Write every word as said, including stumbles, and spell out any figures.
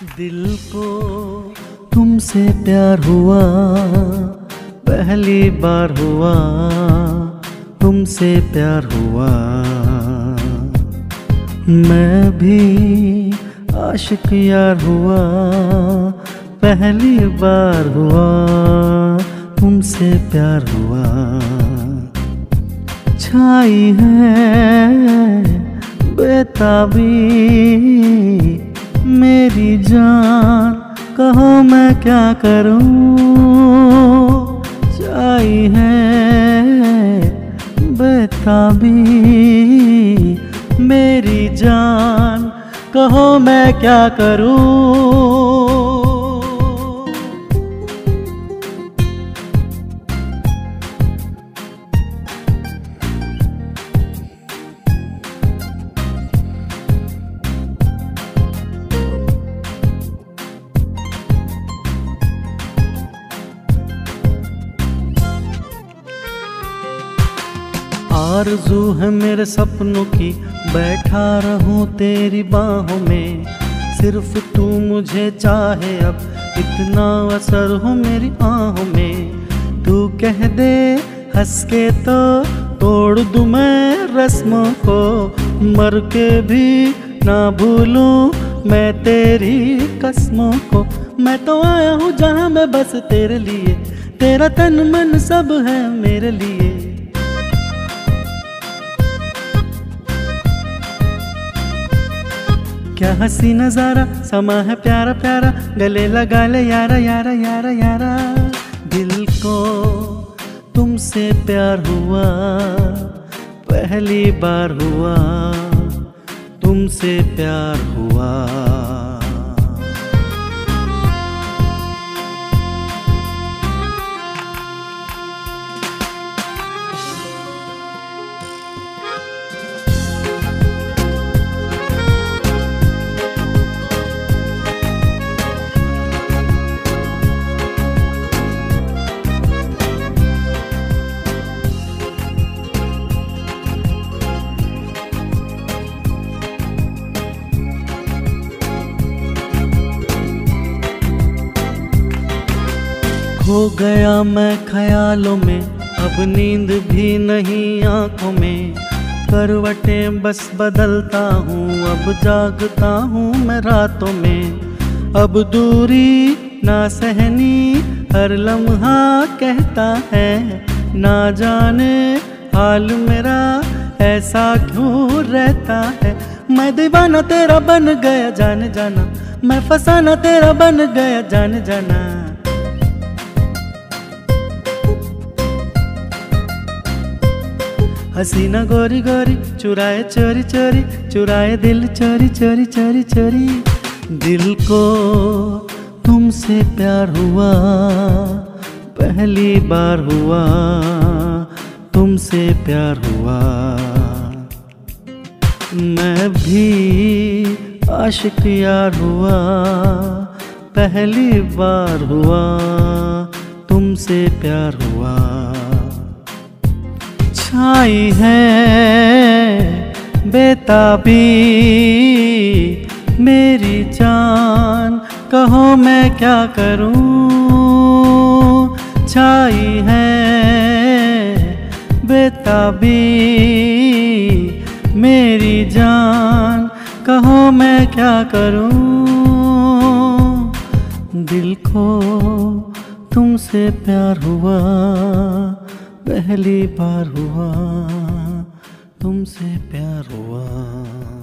दिल को तुमसे प्यार हुआ, पहली बार हुआ तुमसे प्यार हुआ। मैं भी आशिक यार हुआ, पहली बार हुआ तुमसे प्यार हुआ। छाई है बेताबी मेरी जान, कहो मैं क्या करूं। छाई है बेताबी मेरी जान, कहो मैं क्या करूं। आरज़ू है मेरे सपनों की, बैठा रहूं तेरी बाहों में। सिर्फ तू मुझे चाहे, अब इतना असर हो मेरी आहों में। तू कह दे हंस के तो तोड़ दूं मैं रस्मों को, मर के भी ना भूलूं मैं तेरी कसमों को। मैं तो आया हूँ जहाँ मैं बस तेरे लिए, तेरा तन मन सब है मेरे लिए। क्या हंसी नजारा समा है प्यारा प्यारा, गले लगा ले यारा यारा यारा यारा। दिल को तुमसे प्यार हुआ, पहली बार हुआ तुमसे प्यार हुआ। हो गया मैं ख्यालों में, अब नींद भी नहीं आंखों में। करवटें बस बदलता हूँ, अब जागता हूँ मैं रातों में। अब दूरी ना सहनी हर लम्हा कहता है, ना जाने हाल मेरा ऐसा क्यों रहता है। मैं दीवाना तेरा बन गया जाने जाना, मैं फसाना तेरा बन गया जाने जाना। हसीना गोरी गोरी चुराए चोरी चोरी, चुराए दिल चोरी चोरी चोरी चोरी। दिल को तुमसे प्यार हुआ, पहली बार हुआ तुमसे प्यार हुआ। मैं भी आशिक यार हुआ, पहली बार हुआ तुमसे प्यार हुआ। छाई है बेताबी मेरी जान, कहो मैं क्या करूं। छाई है बेताबी मेरी जान, कहो मैं क्या करूं। दिल को तुमसे प्यार हुआ, पहली बार हुआ तुमसे प्यार हुआ।